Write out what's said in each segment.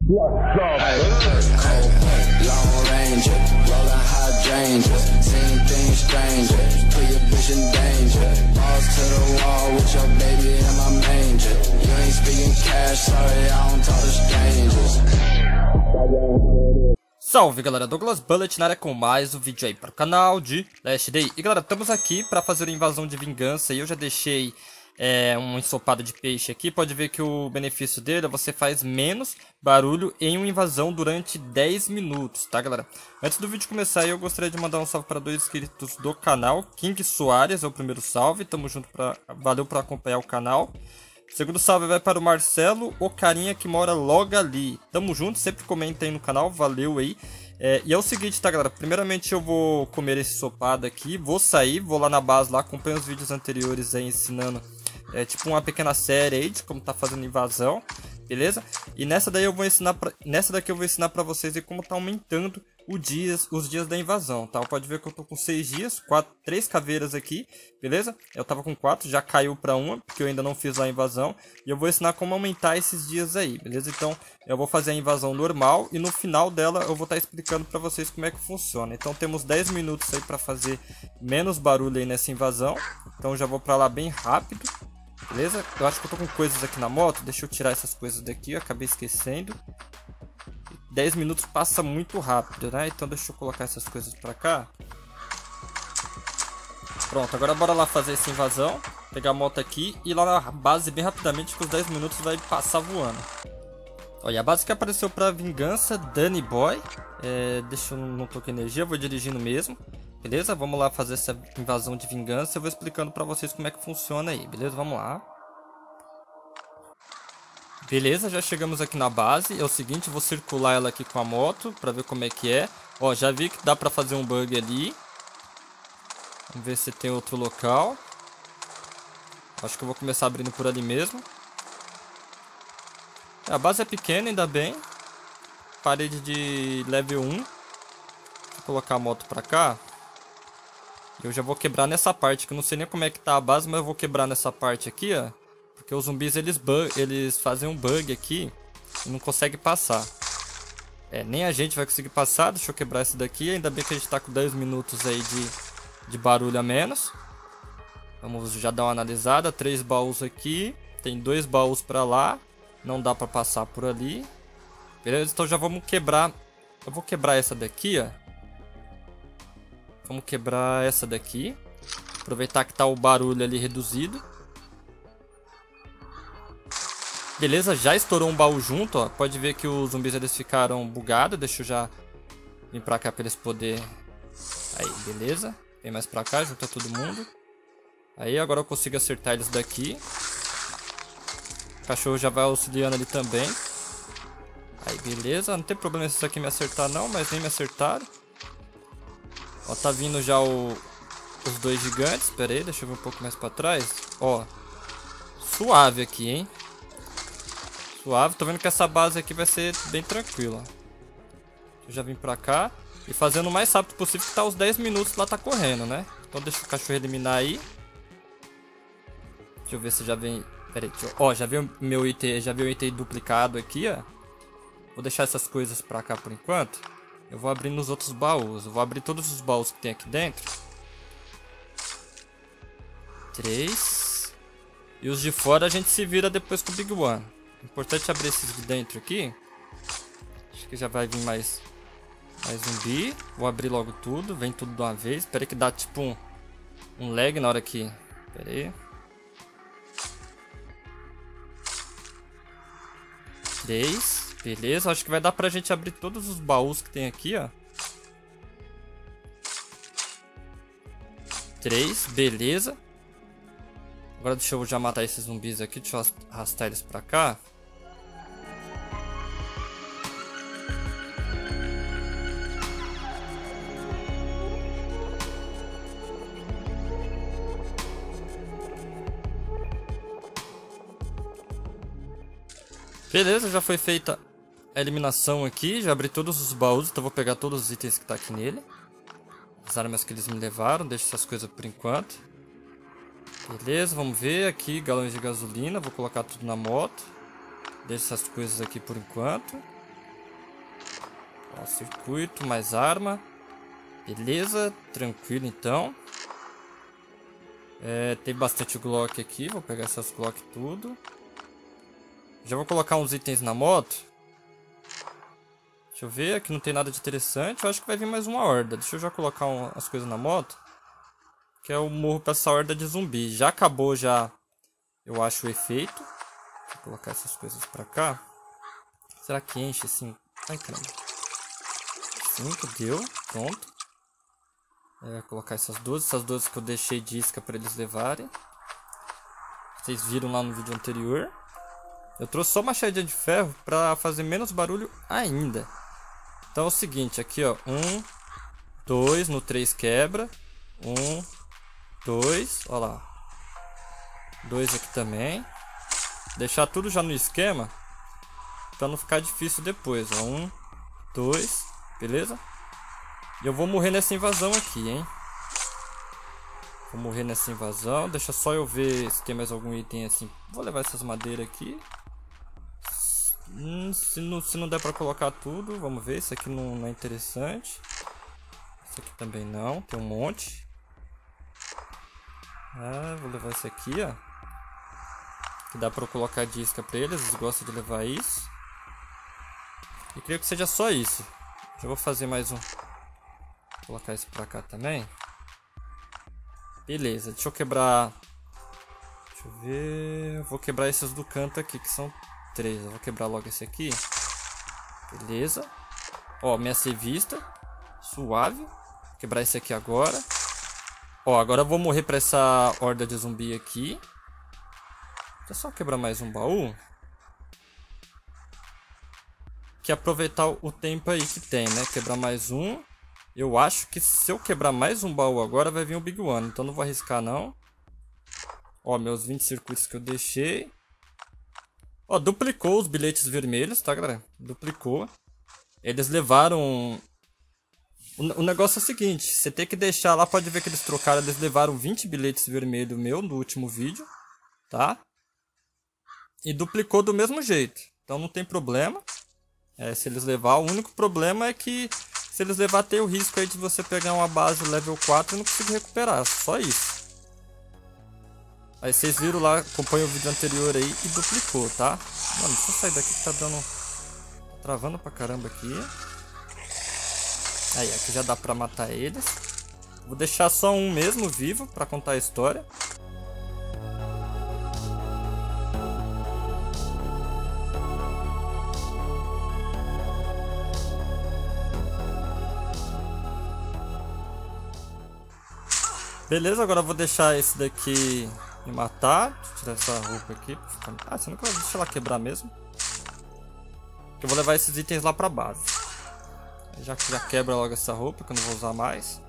Long Ranger, rolling hydrangeas, seeing things stranger, put your bitch in danger, balls to the wall with your baby in my manger, you ain't speaking cash, sorry, I don't talk to strangers. Salve galera, Douglas Bullet na área com mais um vídeo aí para o canal de Last Day. E galera, estamos aqui para fazer uma invasão de vingança e eu já deixei um ensopado de peixe aqui. Pode ver que o benefício dele é você faz menos barulho em uma invasão durante 10 minutos, tá galera? Antes do vídeo começar eu gostaria de mandar um salve para 2 inscritos do canal. King Soares é o primeiro salve, tamo junto, valeu por acompanhar o canal. Segundo salve vai para o Marcelo, o carinha que mora logo ali. Tamo junto, sempre comenta aí no canal, valeu aí. E é o seguinte, tá galera, primeiramente eu vou comer esse ensopado aqui, vou sair, vou lá na base lá, acompanho os vídeos anteriores aí ensinando tipo uma pequena série aí de como tá fazendo invasão, beleza? E nessa daí eu vou ensinar nessa daqui eu vou ensinar pra vocês de como tá aumentando os dias da invasão, tá? Pode ver que eu tô com 6 dias, 3 caveiras aqui, beleza? Eu tava com 4, já caiu pra 1, porque eu ainda não fiz a invasão. E eu vou ensinar como aumentar esses dias aí, beleza? Então eu vou fazer a invasão normal e no final dela eu vou estar explicando pra vocês como é que funciona. Então temos 10 minutos aí pra fazer menos barulho aí nessa invasão. Então já vou pra lá bem rápido. Beleza? Eu acho que eu tô com coisas aqui na moto. Deixa eu tirar essas coisas daqui, eu acabei esquecendo. 10 minutos passa muito rápido, né? Então deixa eu colocar essas coisas pra cá. Pronto, agora bora lá fazer essa invasão. Pegar a moto aqui e ir lá na base bem rapidamente, que os 10 minutos vai passar voando. Olha, a base que apareceu pra vingança, Danny Boy. Deixa eu não tô com energia, eu vou dirigindo mesmo. Beleza? Vamos lá fazer essa invasão de vingança. Eu vou explicando pra vocês como é que funciona aí, beleza? Vamos lá. Beleza, já chegamos aqui na base. É o seguinte, vou circular ela aqui com a moto pra ver como é que é. Ó, já vi que dá pra fazer um bug ali. Vamos ver se tem outro local. Acho que eu vou começar abrindo por ali mesmo. A base é pequena, ainda bem. Parede de level 1. Vou colocar a moto pra cá. Eu já vou quebrar nessa parte, que eu não sei nem como é que tá a base, mas eu vou quebrar nessa parte aqui, ó. Porque os zumbis, eles fazem um bug aqui e não conseguem passar. Nem a gente vai conseguir passar. Deixa eu quebrar esse daqui. Ainda bem que a gente tá com 10 minutos aí de barulho a menos. Vamos já dar uma analisada. 3 baús aqui. Tem 2 baús pra lá. Não dá pra passar por ali. Beleza? Então já vamos quebrar. Eu vou quebrar essa daqui, ó. Vamos quebrar essa daqui. Aproveitar que tá o barulho ali reduzido. Beleza, já estourou um baú junto, ó. Pode ver que os zumbis eles ficaram bugados. Deixa eu já vir pra cá pra eles poderem... Aí, beleza. Vem mais pra cá, junta todo mundo. Aí, agora eu consigo acertar eles daqui. O cachorro já vai auxiliando ali também. Aí, beleza. Não tem problema esses aqui me acertar não, mas nem me acertaram. Ó, tá vindo já os 2 gigantes. Pera aí, deixa eu ver um pouco mais pra trás. Ó, suave aqui, hein. Suave, tô vendo que essa base aqui vai ser bem tranquila. Eu já vim pra cá. E fazendo o mais rápido possível, que tá os 10 minutos lá tá correndo, né? Então deixa o cachorro eliminar aí. Deixa eu ver se já vem... Pera aí, ó, já vi o meu item, já vi o item duplicado aqui, ó. Vou deixar essas coisas pra cá por enquanto. Eu vou abrir nos outros baús. Eu vou abrir todos os baús que tem aqui dentro. 3. E os de fora a gente se vira depois com o Big One. Importante abrir esses de dentro aqui. Acho que já vai vir mais zumbi. Vou abrir logo tudo. Vem tudo de uma vez. Espera aí que dá tipo um lag na hora que... Espera aí. 3. Beleza. Acho que vai dar pra gente abrir todos os baús que tem aqui, ó. 3. Beleza. Agora deixa eu já matar esses zumbis aqui. Deixa eu arrastar eles pra cá. Beleza, já foi feita a eliminação aqui. Já abri todos os baús, então vou pegar todos os itens que tá aqui nele. As armas que eles me levaram, deixo essas coisas por enquanto. Beleza, vamos ver aqui, galões de gasolina, vou colocar tudo na moto. Deixo essas coisas aqui por enquanto. Ó, circuito, mais arma. Beleza, tranquilo então. Tem bastante Glock aqui, vou pegar essas Glock tudo. Já vou colocar uns itens na moto. Deixa eu ver, aqui não tem nada de interessante. Eu acho que vai vir mais uma horda. Deixa eu já colocar as coisas na moto. Que é o morro pra essa horda de zumbi. Já acabou já, eu acho, o efeito. Deixa eu colocar essas coisas pra cá. Será que enche assim? Ai, caramba. 5, deu, pronto. Colocar essas duas que eu deixei de isca para eles levarem. Vocês viram lá no vídeo anterior. Eu trouxe só uma machadinha de ferro para fazer menos barulho ainda. Então é o seguinte, aqui ó, 1, 2, no 3 quebra. 1, 2, ó lá. 2 aqui também. Deixar tudo já no esquema para não ficar difícil depois, ó. 1, 2, beleza? E eu vou morrer nessa invasão aqui, hein? Vou morrer nessa invasão. Deixa só eu ver se tem mais algum item assim. Vou levar essas madeiras aqui. Se não der pra colocar tudo, vamos ver. Isso aqui não é interessante. Isso aqui também não. Tem um monte. Vou levar esse aqui, ó. Que dá pra eu colocar de isca pra eles. Eles gostam de levar isso. E creio que seja só isso. Já vou fazer mais um. Vou colocar isso pra cá também. Beleza, deixa eu quebrar. Deixa eu ver. Eu vou quebrar esses do canto aqui, que são 3. Eu vou quebrar logo esse aqui. Beleza. Ó, minha revista. Suave. Vou quebrar esse aqui agora. Ó, agora eu vou morrer pra essa horda de zumbi aqui. Deixa eu só quebrar mais um baú. Que aproveitar o tempo aí que tem, né? Quebrar mais um. Eu acho que se eu quebrar mais um baú agora vai vir o Big One. Então não vou arriscar não. Ó, meus 20 circuitos que eu deixei. Ó, duplicou os bilhetes vermelhos, tá, galera? Duplicou. Eles levaram... O negócio é o seguinte. Você tem que deixar lá, pode ver que eles trocaram. Eles levaram 20 bilhetes vermelhos meu no último vídeo. Tá? E duplicou do mesmo jeito. Então não tem problema. Se eles levar, o único problema é que se eles levar, tem o risco aí de você pegar uma base level 4 e não conseguir recuperar. Só isso. Aí vocês viram lá, acompanha o vídeo anterior aí e duplicou, tá? Mano, deixa eu sair daqui que tá dando... Tá travando pra caramba aqui. Aí, aqui já dá pra matar eles. Vou deixar só um mesmo vivo pra contar a história. Beleza, agora eu vou deixar esse daqui me matar. Deixa eu tirar essa roupa aqui. Você nunca vai deixar ela quebrar mesmo. Eu vou levar esses itens lá pra base. Já quebra logo essa roupa que eu não vou usar mais.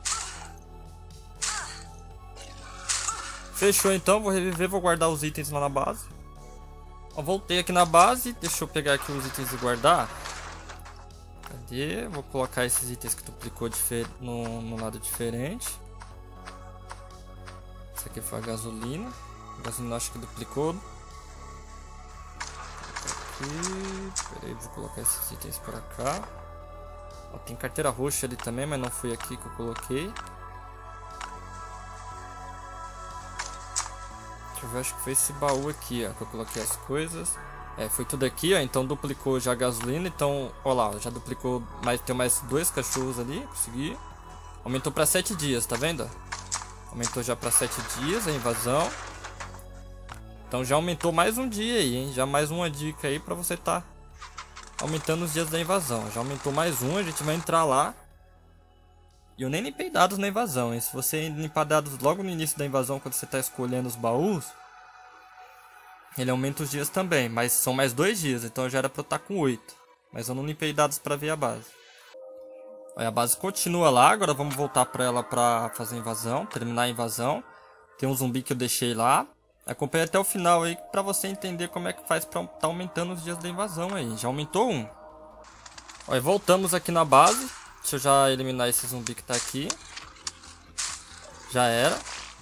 Fechou então, vou reviver, vou guardar os itens lá na base. Ó, voltei aqui na base, deixa eu pegar aqui os itens e guardar. Cadê? Vou colocar esses itens que duplicou no lado diferente. Essa aqui foi a gasolina. A gasolina acho que duplicou. Aqui. Pera aí, vou colocar esses itens para cá. Ó, tem carteira roxa ali também, mas não foi aqui que eu coloquei. Deixa eu ver, acho que foi esse baú aqui, ó, que eu coloquei as coisas. Foi tudo aqui, ó, então duplicou já a gasolina. Então, ó lá, já duplicou, tem mais 2 cachorros ali, consegui. Aumentou para 7 dias, tá vendo? Aumentou já para 7 dias a invasão. Então já aumentou mais um dia aí, hein? Já mais uma dica aí pra você tá aumentando os dias da invasão. Já aumentou mais um, a gente vai entrar lá. E eu nem limpei dados na invasão, hein? Se você limpar dados logo no início da invasão, quando você tá escolhendo os baús, ele aumenta os dias também, mas são mais 2 dias, então já era pra eu estar com 8. Mas eu não limpei dados pra ver a base. Olha, a base continua lá, agora vamos voltar pra ela pra fazer a invasão, terminar a invasão. Tem um zumbi que eu deixei lá. Acompanhe até o final aí pra você entender como é que faz pra tá aumentando os dias da invasão aí. Já aumentou um. Olha, voltamos aqui na base. Deixa eu já eliminar esse zumbi que tá aqui. Já era.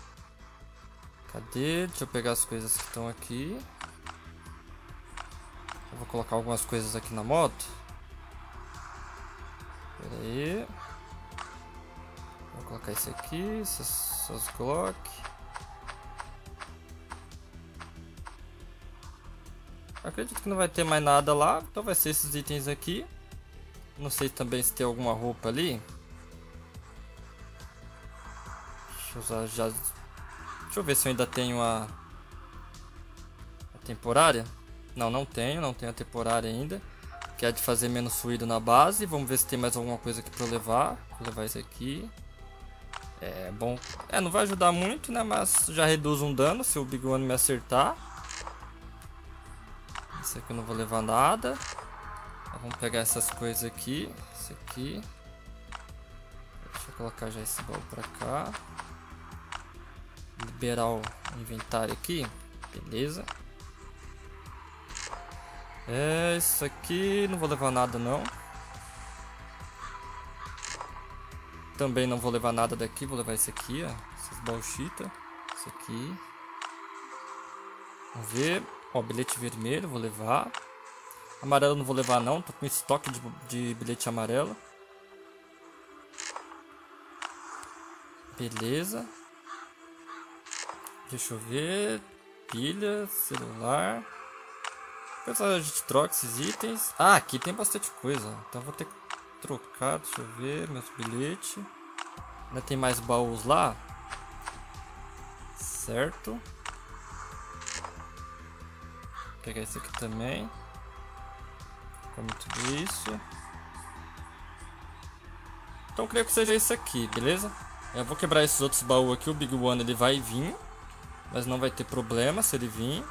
Cadê? Deixa eu pegar as coisas que estão aqui. Eu vou colocar algumas coisas aqui na moto. Pera aí. Vou colocar esse aqui, essas Glock. Acredito que não vai ter mais nada lá, então vai ser esses itens aqui. Não sei também se tem alguma roupa ali. Deixa eu usar já. Deixa eu ver se eu ainda tenho a temporária. Não, não tenho a temporária ainda. Que é de fazer menos fluido na base. Vamos ver se tem mais alguma coisa aqui pra eu levar. Vou levar esse aqui. É bom. Não vai ajudar muito, né? Mas já reduz um dano se o Big One me acertar. Esse aqui eu não vou levar nada. Vamos pegar essas coisas aqui. Esse aqui. Deixa eu colocar já esse baú pra cá. Liberar o inventário aqui. Beleza. Isso aqui não vou levar nada não. Também não vou levar nada daqui. Vou levar esse aqui, ó. Essas bauxitas. Esse aqui. Vamos ver. Ó, bilhete vermelho, vou levar. Amarelo não vou levar não, tô com estoque de bilhete amarelo. Beleza. Deixa eu ver. Pilha, celular. Depois a gente troca esses itens. Ah, aqui tem bastante coisa. Então vou ter que trocar, deixa eu ver, meus bilhetes. Ainda tem mais baús lá. Certo. Vou pegar esse aqui também. Como tudo isso. Então creio que seja isso aqui, beleza? Eu vou quebrar esses outros baús aqui. O Big One ele vai vir, mas não vai ter problema se ele vir.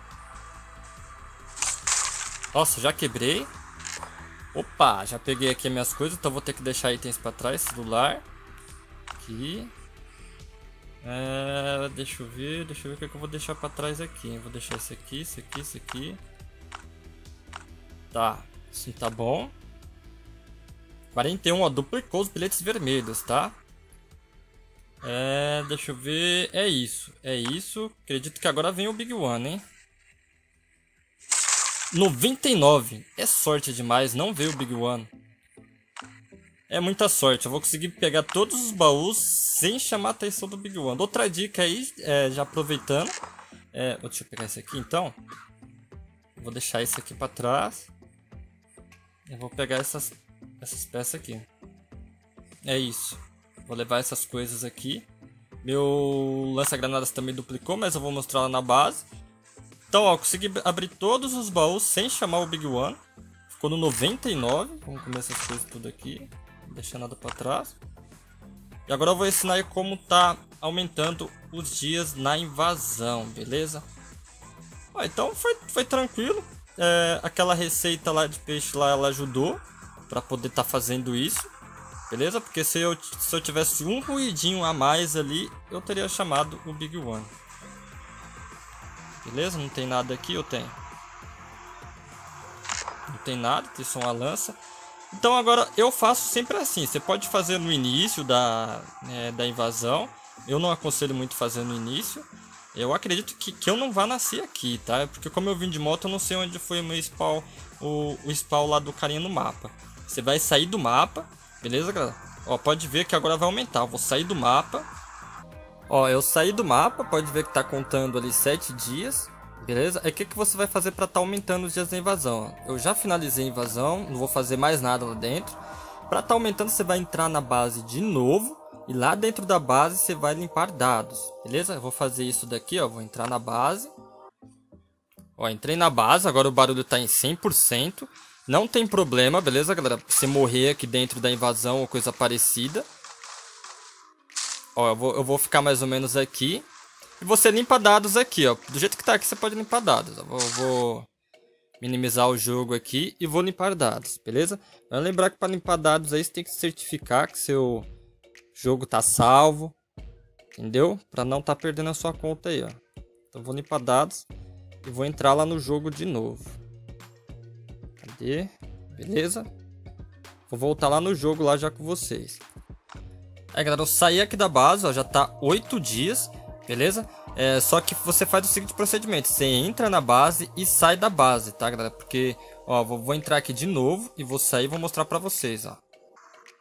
Nossa, já quebrei. Opa, já peguei aqui as minhas coisas. Então vou ter que deixar itens pra trás. Celular. Aqui. Deixa eu ver o que eu vou deixar pra trás aqui. Eu vou deixar esse aqui, esse aqui, esse aqui. Tá, assim tá bom. 41, ó, duplicou os bilhetes vermelhos, tá? Deixa eu ver. É isso. Acredito que agora vem o Big One, hein? 99. É sorte demais, não veio o Big One. É muita sorte. Eu vou conseguir pegar todos os baús sem chamar a atenção do Big One. Outra dica aí, já aproveitando. Deixa eu pegar esse aqui então. Vou deixar esse aqui pra trás. Eu vou pegar essas peças aqui. É isso. Vou levar essas coisas aqui. Meu lança-granadas também duplicou, mas eu vou mostrar lá na base. Então, ó, consegui abrir todos os baús sem chamar o Big One. Ficou no 99. Vamos comer essas coisas tudo aqui. Não deixar nada pra trás. E agora eu vou ensinar aí como tá aumentando os dias na invasão, beleza? Ó, então foi tranquilo. Aquela receita lá de peixe lá, ela ajudou pra poder tá fazendo isso. Beleza? Porque se eu tivesse um ruidinho a mais ali, eu teria chamado o Big One. Beleza? Não tem nada aqui, eu tenho. Não tem nada, tem só uma lança. Então agora eu faço sempre assim. Você pode fazer no início da invasão. Eu não aconselho muito fazer no início. Eu acredito que eu não vá nascer aqui, tá? Porque como eu vim de moto, eu não sei onde foi o meu spawn, o spawn lá do carinha no mapa. Você vai sair do mapa, beleza, galera? Ó, pode ver que agora vai aumentar. Eu vou sair do mapa. Ó, eu saí do mapa, pode ver que tá contando ali 7 dias, beleza? Aí o que você vai fazer pra tá aumentando os dias da invasão? Eu já finalizei a invasão, não vou fazer mais nada lá dentro. Pra tá aumentando, você vai entrar na base de novo. E lá dentro da base você vai limpar dados, beleza? Eu vou fazer isso daqui, ó, vou entrar na base. Ó, entrei na base, agora o barulho tá em 100%. Não tem problema, beleza, galera? Você morrer aqui dentro da invasão ou coisa parecida. Ó, eu vou ficar mais ou menos aqui. E você limpa dados aqui, ó. Do jeito que tá aqui, você pode limpar dados. Eu vou minimizar o jogo aqui e vou limpar dados, beleza? Vai lembrar que para limpar dados aí, você tem que certificar que seu jogo tá salvo. Entendeu? Para não tá perdendo a sua conta aí, ó. Então vou limpar dados e vou entrar lá no jogo de novo. Cadê? Beleza? Vou voltar lá no jogo lá já com vocês. Aí, galera, eu saí aqui da base, ó, já tá 8 dias, beleza? Só que você faz o seguinte procedimento. Você entra na base e sai da base, tá, galera? Porque, ó, vou entrar aqui de novo e vou sair e vou mostrar pra vocês, ó.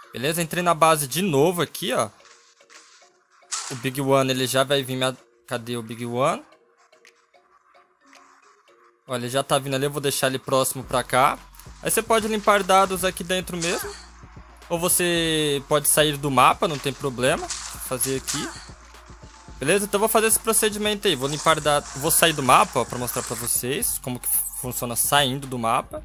Beleza? Entrei na base de novo aqui, ó. O Big One, ele já vai vir minha... Cadê o Big One? Olha, ele já tá vindo ali, eu vou deixar ele próximo pra cá. Aí você pode limpar dados aqui dentro mesmo. Ou você pode sair do mapa, não tem problema. Vou fazer aqui. Beleza? Então eu vou fazer esse procedimento aí. Vou limpar dados, vou sair do mapa, ó, pra mostrar pra vocês como que funciona saindo do mapa.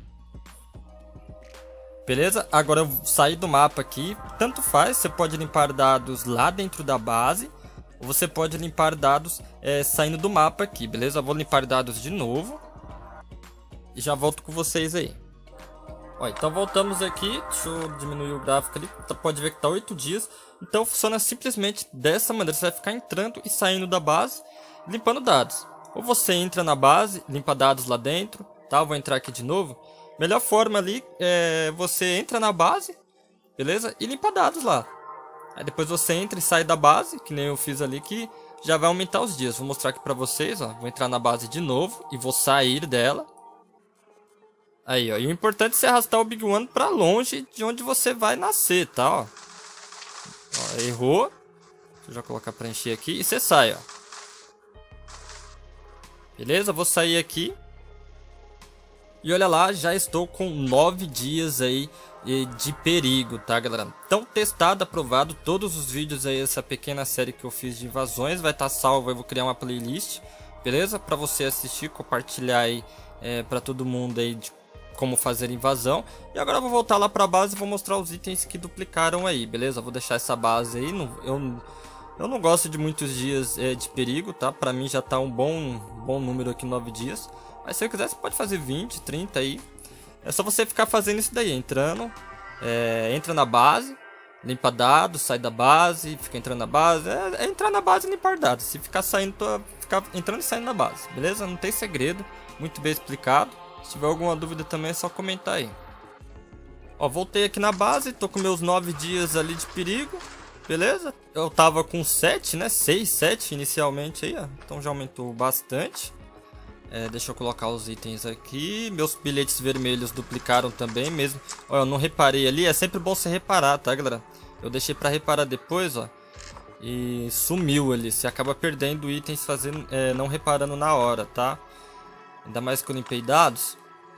Beleza? Agora eu saí do mapa aqui. Tanto faz, você pode limpar dados lá dentro da base. Ou você pode limpar dados saindo do mapa aqui, beleza? Eu vou limpar dados de novo. E já volto com vocês aí. Ó, então voltamos aqui. Deixa eu diminuir o gráfico ali. Pode ver que tá 8 dias. Então funciona simplesmente dessa maneira. Você vai ficar entrando e saindo da base, limpando dados. Ou você entra na base, limpa dados lá dentro, tá? Eu vou entrar aqui de novo. Melhor forma ali é você entra na base, beleza? E limpa dados lá. Aí depois você entra e sai da base, que nem eu fiz ali, que já vai aumentar os dias. Vou mostrar aqui pra vocês, ó. Vou entrar na base de novo e vou sair dela. Aí, ó. E o importante é você arrastar o Big One pra longe de onde você vai nascer, tá, ó. Ó, errou. Deixa eu já colocar pra encher aqui. E você sai, ó. Beleza? Vou sair aqui. E olha lá, já estou com 9 dias aí de perigo, tá, galera? Então, testado, aprovado, todos os vídeos aí, essa pequena série que eu fiz de invasões, vai estar salvo, eu vou criar uma playlist, beleza? Pra você assistir, compartilhar aí pra todo mundo aí de como fazer invasão. E agora eu vou voltar lá pra base e vou mostrar os itens que duplicaram aí, beleza? Vou deixar essa base aí, eu não gosto de muitos dias de perigo, tá? Pra mim já tá um bom número aqui, 9 dias. Mas se você quiser, você pode fazer 20, 30 aí. É só você ficar fazendo isso daí, entrando. Entra na base, limpa dados, sai da base, fica entrando na base. É entrar na base e limpar dados. Se ficar saindo, ficar entrando e saindo na base, beleza? Não tem segredo, muito bem explicado. Se tiver alguma dúvida também é só comentar aí. Ó, voltei aqui na base, tô com meus 9 dias ali de perigo, beleza? Eu tava com 7, né? 6, 7 inicialmente aí, ó. Então já aumentou bastante. Deixa eu colocar os itens aqui. Meus bilhetes vermelhos duplicaram também mesmo. Olha, eu não reparei ali. É sempre bom você reparar, tá, galera? Eu deixei pra reparar depois, ó. E sumiu ali. Você acaba perdendo itens fazendo, não reparando na hora, tá? Ainda mais que eu limpei dados.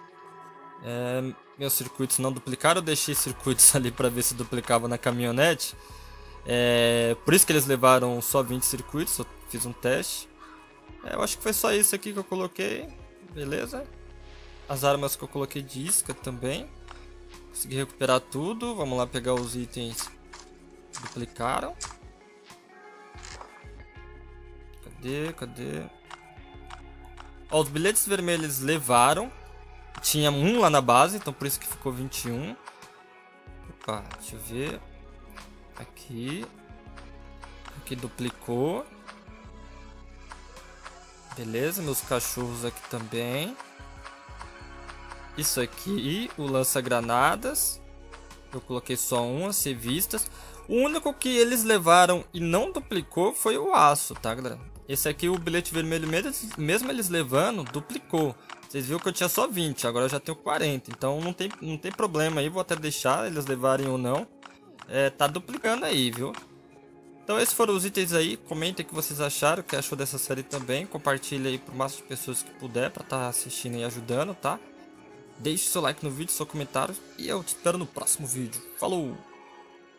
Meus circuitos não duplicaram. Eu deixei circuitos ali pra ver se duplicava na caminhonete. Por isso que eles levaram só 20 circuitos. Eu fiz um teste. Eu acho que foi só isso aqui que eu coloquei. Beleza. As armas que eu coloquei de isca também. Consegui recuperar tudo. Vamos lá pegar os itens que duplicaram. Cadê? Ó, os bilhetes vermelhos levaram. Tinha um lá na base, então por isso que ficou 21. Opa, deixa eu ver. Aqui duplicou. Beleza, meus cachorros aqui também. Isso aqui, o lança-granadas. Eu coloquei só um, as revistas. O único que eles levaram e não duplicou foi o aço, tá, galera? Esse aqui, o bilhete vermelho, mesmo eles levando, duplicou. Vocês viram que eu tinha só 20, agora eu já tenho 40. Então não tem problema aí, vou até deixar eles levarem ou não. Tá duplicando aí, viu? Então esses foram os itens aí. Comentem o que vocês acharam, o que achou dessa série também. Compartilhe aí para o máximo de pessoas que puder para estar assistindo e ajudando, tá? Deixe seu like no vídeo, seu comentário e eu te espero no próximo vídeo. Falou!